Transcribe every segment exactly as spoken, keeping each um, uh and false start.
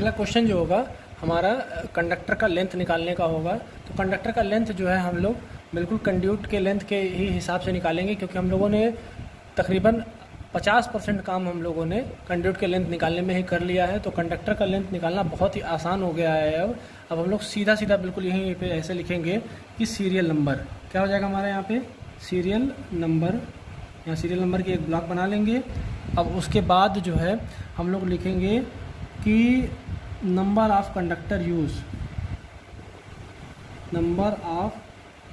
अगला क्वेश्चन जो होगा हमारा कंडक्टर का लेंथ निकालने का होगा। तो कंडक्टर का लेंथ जो है हम लोग बिल्कुल कंड्यूट के लेंथ के ही हिसाब से निकालेंगे, क्योंकि हम लोगों ने तकरीबन पचास परसेंट काम हम लोगों ने कंड्यूट के लेंथ निकालने में ही कर लिया है। तो कंडक्टर का लेंथ निकालना बहुत ही आसान हो गया है। अब अब हम लोग सीधा सीधा बिल्कुल यहीं पे ऐसे लिखेंगे कि सीरियल नंबर क्या हो जाएगा हमारे यहाँ पे, सीरियल नंबर, यहाँ सीरियल नंबर की एक ब्लॉक बना लेंगे। अब उसके बाद जो है हम लोग लिखेंगे कि number of conductor use, number of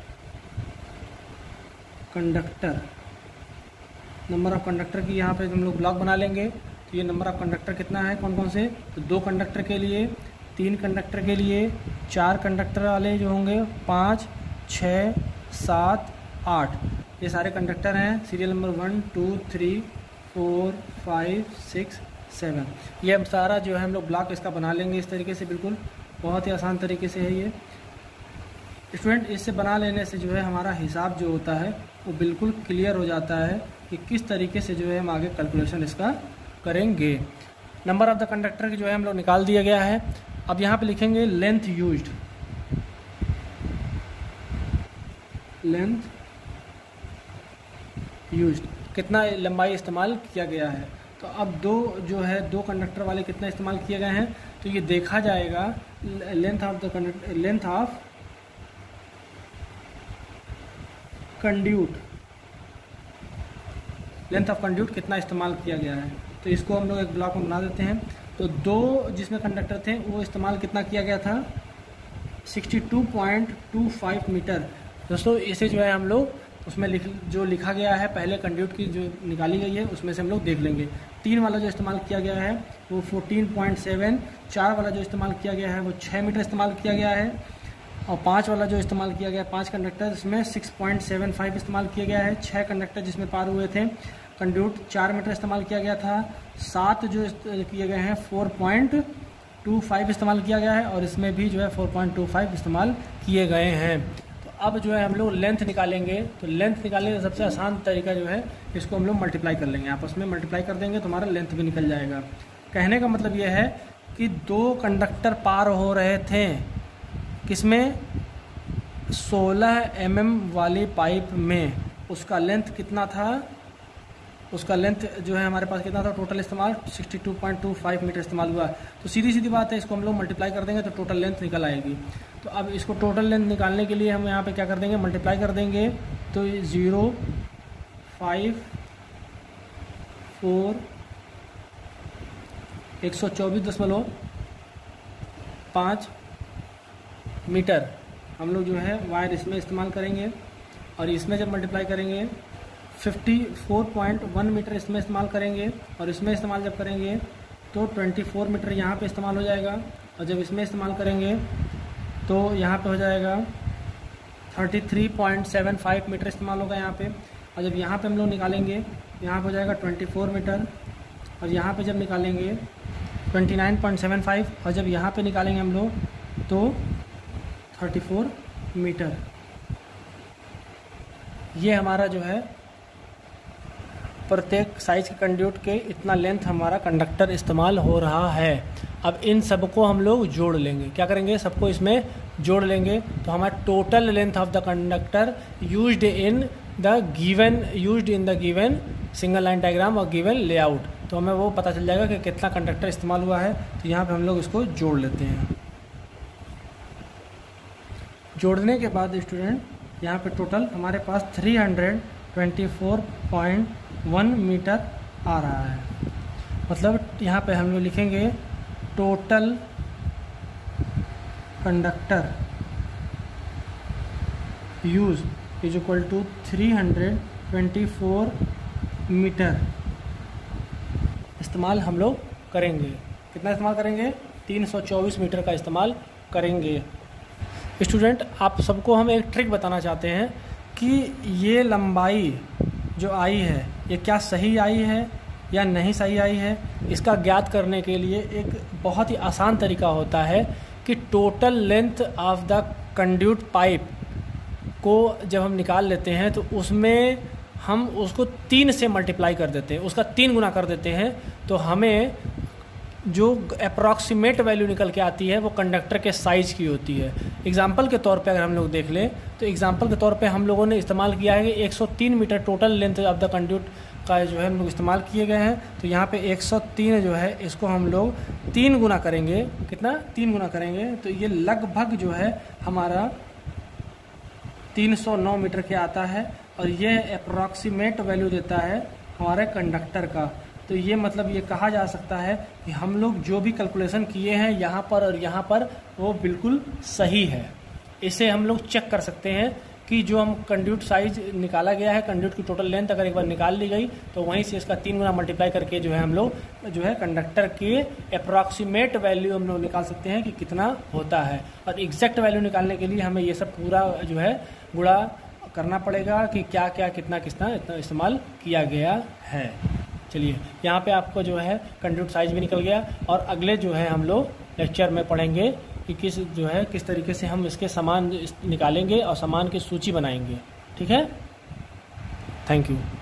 conductor, number of conductor की यहाँ पे हम लोग ब्लॉक बना लेंगे। तो ये नंबर ऑफ कंडक्टर कितना है, कौन कौन से, तो दो कंडक्टर के लिए, तीन कंडक्टर के लिए, चार कंडक्टर वाले जो होंगे पाँच, छः, सात, आठ, ये सारे कंडक्टर हैं। Serial number one two three four five six seven, ये हम सारा जो है हम लोग ब्लॉक इसका बना लेंगे इस तरीके से, बिल्कुल बहुत ही आसान तरीके से है ये स्टूडेंट। इससे बना लेने से जो है हमारा हिसाब जो होता है वो बिल्कुल क्लियर हो जाता है कि किस तरीके से जो है हम आगे कैलकुलेशन इसका करेंगे। नंबर ऑफ द कंडक्टर की जो है हम लोग निकाल दिया गया है। अब यहाँ पे लिखेंगे लेंथ यूज्ड, लेंथ यूज्ड, कितना लंबाई इस्तेमाल किया गया है। तो अब दो जो है दो कंडक्टर वाले कितना इस्तेमाल किए गए हैं, तो ये देखा जाएगा length of the conductor, length of conduit, length of conduit कितना इस्तेमाल किया गया है। तो इसको हम लोग एक ब्लॉक में बना देते हैं। तो दो जिसमें कंडक्टर थे वो इस्तेमाल कितना किया गया था, बासठ पॉइंट दो पाँच मीटर। दोस्तों इसे जो है हम लोग उसमें लिख जो लिखा गया है पहले कंड्यूट की जो निकाली गई है उसमें से हम लोग देख लेंगे। तीन वाला जो इस्तेमाल किया गया है वो चौदह पॉइंट सात, चार वाला जो इस्तेमाल किया गया है वो छः मीटर इस्तेमाल किया गया है, और पाँच वाला जो इस्तेमाल किया गया है, पाँच कंडक्टर जिसमें छह पॉइंट सात पाँच इस्तेमाल किया गया है, छः कंडक्टर जिसमें पार हुए थे कंड्यूट चार मीटर इस्तेमाल किया गया था, सात जो किए गए हैं चार पॉइंट दो पाँच इस्तेमाल किया गया है, और इसमें भी जो है चार पॉइंट दो पाँच इस्तेमाल किए गए हैं। तो अब जो है हम लोग लेंथ निकालेंगे। तो लेंथ निकालने का सबसे आसान तरीका जो है इसको हम लोग मल्टीप्लाई कर लेंगे, आपस में मल्टीप्लाई कर देंगे तो हमारा लेंथ भी निकल जाएगा। कहने का मतलब ये है कि दो कंडक्टर पार हो रहे थे किसमें, सोलह एम एम वाली पाइप में, उसका लेंथ कितना था, उसका लेंथ जो है हमारे पास कितना था टोटल इस्तेमाल बासठ पॉइंट दो पाँच मीटर इस्तेमाल हुआ। तो सीधी सीधी बात है, इसको हम लोग मल्टीप्लाई कर देंगे तो टोटल लेंथ निकल आएगी। तो अब इसको टोटल लेंथ निकालने के लिए हम यहाँ पे क्या कर देंगे, मल्टीप्लाई कर देंगे। तो ज़ीरो फाइव फोर एक सौ चौबीस दशमलव पाँच मीटर हम लोग जो है वायर इसमें इस्तेमाल करेंगे, और इसमें जब मल्टीप्लाई करेंगे चौवन पॉइंट एक मीटर इसमें इस्तेमाल करेंगे, और इसमें इस्तेमाल जब करेंगे तो चौबीस मीटर यहाँ पे इस्तेमाल हो जाएगा, और जब इसमें इस्तेमाल करेंगे तो यहाँ पे हो जाएगा तैंतीस पॉइंट सात पाँच मीटर इस्तेमाल होगा यहाँ पे। और जब यहाँ पे हम लोग निकालेंगे यहाँ पे हो जाएगा चौबीस मीटर, और यहाँ पे जब निकालेंगे उनतीस पॉइंट सात पाँच, और जब यहाँ पे निकालेंगे हम लोग तो चौंतीस मीटर। ये हमारा जो है प्रत्येक साइज के कंड्यूट के इतना लेंथ हमारा कंडक्टर इस्तेमाल हो रहा है। अब इन सबको हम लोग जोड़ लेंगे, क्या करेंगे, सबको इसमें जोड़ लेंगे। तो हमारा total length of the conductor used in the given used in the given single line diagram और गिवन लेआउट, तो हमें वो पता चल जाएगा कि कितना कंडक्टर इस्तेमाल हुआ है। तो यहाँ पे हम लोग इसको जोड़ लेते हैं। जोड़ने के बाद स्टूडेंट यहाँ पे टोटल हमारे पास तीन सौ चौबीस पॉइंट एक मीटर आ रहा है। मतलब यहाँ पे हम लोग लिखेंगे total conductor use is equal to तीन सौ चौबीस मीटर इस्तेमाल हम लोग करेंगे। कितना इस्तेमाल करेंगे, तीन सौ चौबीस मीटर का इस्तेमाल करेंगे। स्टूडेंट आप सबको हम एक ट्रिक बताना चाहते हैं कि ये लंबाई जो आई है ये क्या सही आई है या नहीं सही आई है। इसका ज्ञात करने के लिए एक बहुत ही आसान तरीका होता है कि total length of the conduit pipe को जब हम निकाल लेते हैं तो उसमें हम उसको तीन से मल्टीप्लाई कर देते हैं, उसका तीन गुना कर देते हैं, तो हमें जो अप्रॉक्सीमेट वैल्यू निकल के आती है वो कंडक्टर के साइज़ की होती है। एग्जाम्पल के तौर पे अगर हम लोग देख लें तो एग्जाम्पल के तौर पे हम लोगों ने इस्तेमाल किया है कि एक सौ तीन metre total length of the conduit का जो है हम लोग इस्तेमाल किए गए हैं। तो यहाँ पे एक सौ तीन जो है इसको हम लोग तीन गुना करेंगे, कितना तीन गुना करेंगे तो ये लगभग जो है हमारा तीन सौ नौ मीटर के आता है और ये अप्रॉक्सीमेट वैल्यू देता है हमारे कंडक्टर का। तो ये मतलब ये कहा जा सकता है कि हम लोग जो भी कैलकुलेशन किए हैं यहाँ पर और यहाँ पर वो बिल्कुल सही है। इसे हम लोग चेक कर सकते हैं कि जो हम कंड्यूट साइज निकाला गया है, कंड्यूट की टोटल लेंथ अगर एक बार निकाल ली गई तो वहीं से इसका तीन गुना मल्टीप्लाई करके जो है हम लोग जो है कंडक्टर के अप्रॉक्सीमेट वैल्यू हम लोग निकाल सकते हैं कि कितना होता है। और एग्जैक्ट वैल्यू निकालने के लिए हमें ये सब पूरा जो है गुणा करना पड़ेगा कि क्या क्या कितना कितना इतना इस्तेमाल किया गया है। चलिए यहाँ पे आपको जो है कंड्यूट साइज भी निकल गया और अगले जो है हम लोग लेक्चर में पढ़ेंगे कि किस जो है किस तरीके से हम इसके सामान निकालेंगे और सामान की सूची बनाएंगे। ठीक है, थैंक यू।